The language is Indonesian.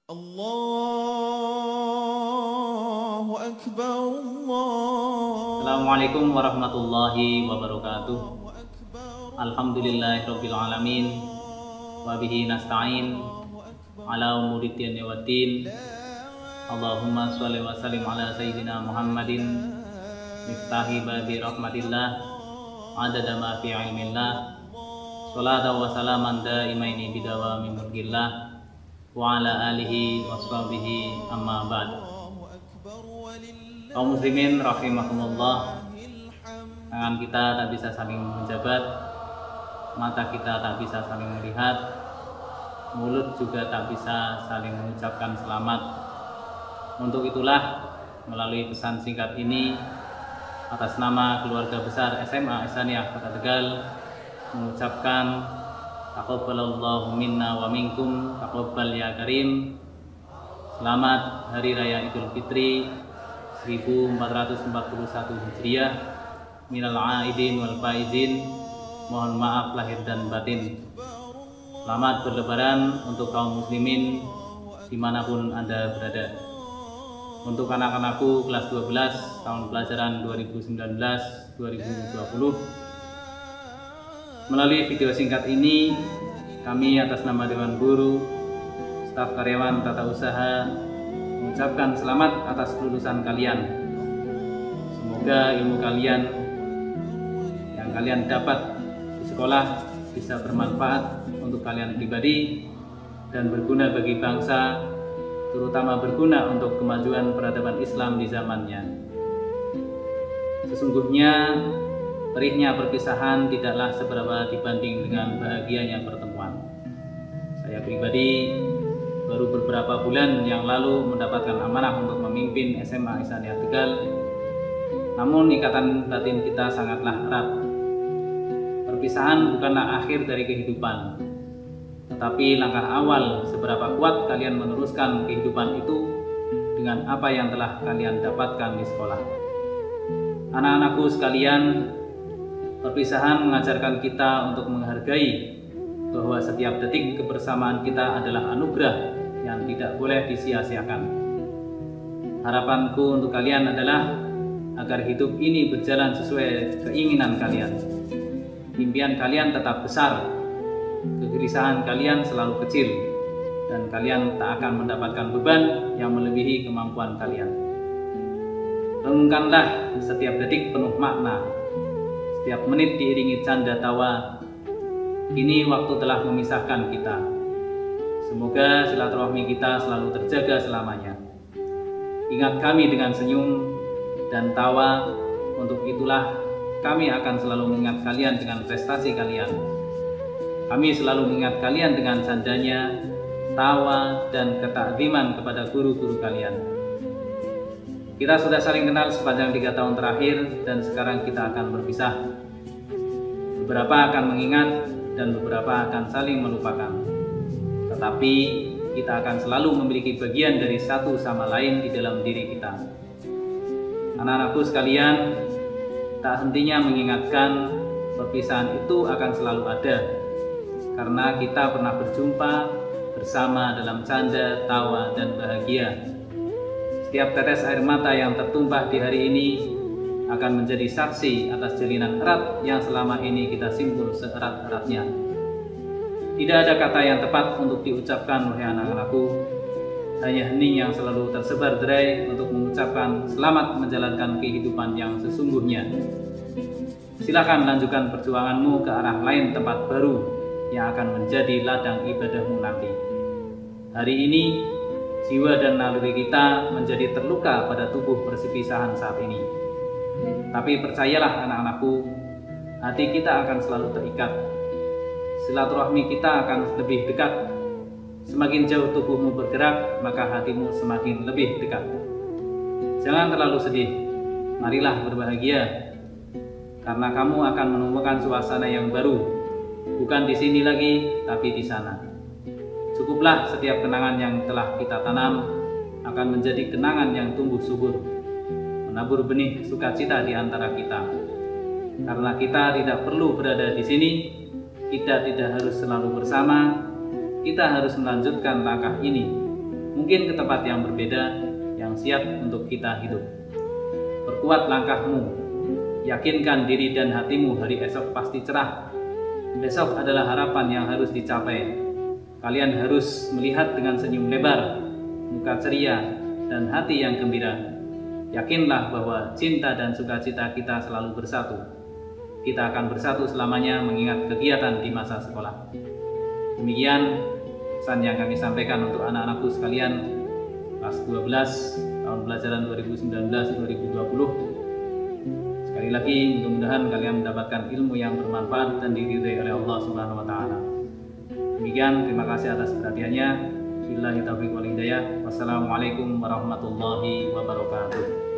Allahu Akbar, Assalamualaikum warahmatullahi wabarakatuh. Alhamdulillahirabbil alamin wa bihi nasta'in ala umuri dini waddin. Allahumma shalli wa sallim ala sayyidina Muhammadin miftahi babi rahmatillah adada ma fi ilmillah. Sholatan wa salaman daimaini bidawami mulkillah wa ala alihi wa sahbihi amma ba'd. Kaum muslimin rahimakumullah, tangan kita tak bisa saling menjabat, mata kita tak bisa saling melihat, mulut juga tak bisa saling mengucapkan selamat. Untuk itulah melalui pesan singkat ini atas nama keluarga besar SMA Ihsaniyah Kota Tegal mengucapkan taqabbalallahu minna wa minkum, taqabbal ya karim. Selamat Hari Raya Idul Fitri 1441 Hijriah. Minal aidin wal faizin, mohon maaf lahir dan batin. Selamat berlebaran untuk kaum muslimin dimanapun Anda berada. Untuk anak-anakku kelas 12 tahun pelajaran 2019-2020, melalui video singkat ini, kami atas nama Dewan Guru, staf karyawan tata usaha mengucapkan selamat atas kelulusan kalian. Semoga ilmu kalian yang kalian dapat di sekolah bisa bermanfaat untuk kalian pribadi dan berguna bagi bangsa, terutama berguna untuk kemajuan peradaban Islam di zamannya. Sesungguhnya perihnya perpisahan tidaklah seberapa dibanding dengan bahagianya pertemuan. Saya pribadi baru beberapa bulan yang lalu mendapatkan amanah untuk memimpin SMA Ihsaniyah Tegal. Namun ikatan batin kita sangatlah erat. Perpisahan bukanlah akhir dari kehidupan, tetapi langkah awal seberapa kuat kalian meneruskan kehidupan itu dengan apa yang telah kalian dapatkan di sekolah. Anak-anakku sekalian, perpisahan mengajarkan kita untuk menghargai bahwa setiap detik kebersamaan kita adalah anugerah yang tidak boleh disia-siakan. Harapanku untuk kalian adalah agar hidup ini berjalan sesuai keinginan kalian. Impian kalian tetap besar, kegelisahan kalian selalu kecil, dan kalian tak akan mendapatkan beban yang melebihi kemampuan kalian. Renungkanlah setiap detik penuh makna, setiap menit diiringi canda tawa. Kini waktu telah memisahkan kita. Semoga silaturahmi kita selalu terjaga selamanya. Ingat kami dengan senyum dan tawa. Untuk itulah kami akan selalu mengingat kalian dengan prestasi kalian. Kami selalu mengingat kalian dengan candanya, tawa, dan ketakziman kepada guru-guru kalian. Kita sudah saling kenal sepanjang 3 tahun terakhir, dan sekarang kita akan berpisah. Beberapa akan mengingat dan beberapa akan saling melupakan. Tetapi kita akan selalu memiliki bagian dari satu sama lain di dalam diri kita. Anak-anakku sekalian, tak hentinya mengingatkan perpisahan itu akan selalu ada, karena kita pernah berjumpa bersama dalam canda, tawa, dan bahagia. Setiap tetes air mata yang tertumpah di hari ini akan menjadi saksi atas jalinan erat yang selama ini kita simpul seerat-eratnya. Tidak ada kata yang tepat untuk diucapkan, wahai anak-anakku. Hanya hening yang selalu tersebar derai untuk mengucapkan selamat menjalankan kehidupan yang sesungguhnya. Silakan lanjutkan perjuanganmu ke arah lain tempat baru yang akan menjadi ladang ibadahmu nanti. Hari ini jiwa dan naluri kita menjadi terluka pada tubuh perpisahan saat ini. Tapi percayalah anak-anakku, hati kita akan selalu terikat. Silaturahmi kita akan lebih dekat. Semakin jauh tubuhmu bergerak, maka hatimu semakin lebih dekat. Jangan terlalu sedih, marilah berbahagia, karena kamu akan menemukan suasana yang baru. Bukan di sini lagi, tapi di sana. Cukuplah setiap kenangan yang telah kita tanam akan menjadi kenangan yang tumbuh subur, menabur benih sukacita di antara kita. Karena kita tidak perlu berada di sini, kita tidak harus selalu bersama, kita harus melanjutkan langkah ini mungkin ke tempat yang berbeda yang siap untuk kita hidup. Perkuat langkahmu, yakinkan diri dan hatimu, hari esok pasti cerah. Besok adalah harapan yang harus dicapai. Kalian harus melihat dengan senyum lebar, muka ceria, dan hati yang gembira. Yakinlah bahwa cinta dan sukacita kita selalu bersatu. Kita akan bersatu selamanya mengingat kegiatan di masa sekolah. Demikian pesan yang kami sampaikan untuk anak-anakku sekalian kelas 12 tahun pelajaran 2019-2020. Sekali lagi, mudah-mudahan kalian mendapatkan ilmu yang bermanfaat dan diridhai oleh Allah Subhanahu wa taala. Demikian, terima kasih atas perhatiannya. Billahi taufiq wal hidayah. Wassalamualaikum warahmatullahi wabarakatuh.